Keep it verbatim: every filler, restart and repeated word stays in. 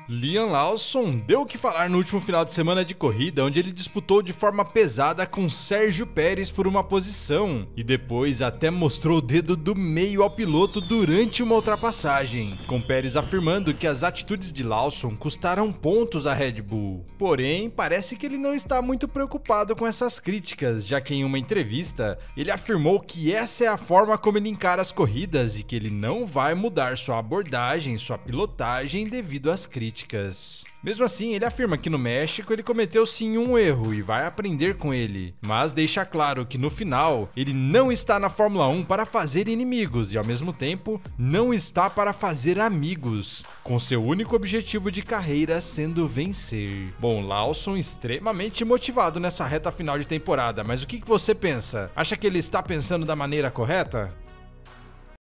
Liam Lawson deu o que falar no último final de semana de corrida, onde ele disputou de forma pesada com Sérgio Pérez por uma posição, e depois até mostrou o dedo do meio ao piloto durante uma ultrapassagem, com Pérez afirmando que as atitudes de Lawson custaram pontos à Red Bull. Porém, parece que ele não está muito preocupado com essas críticas, já que em uma entrevista, ele afirmou que essa é a forma como ele encara as corridas e que ele não vai mudar sua abordagem, sua pilotagem devido às críticas. Mesmo assim, ele afirma que no México ele cometeu sim um erro e vai aprender com ele, mas deixa claro que no final ele não está na Fórmula um para fazer inimigos e ao mesmo tempo não está para fazer amigos, com seu único objetivo de carreira sendo vencer. Bom, Lawson extremamente motivado nessa reta final de temporada, mas o que você pensa? Acha que ele está pensando da maneira correta?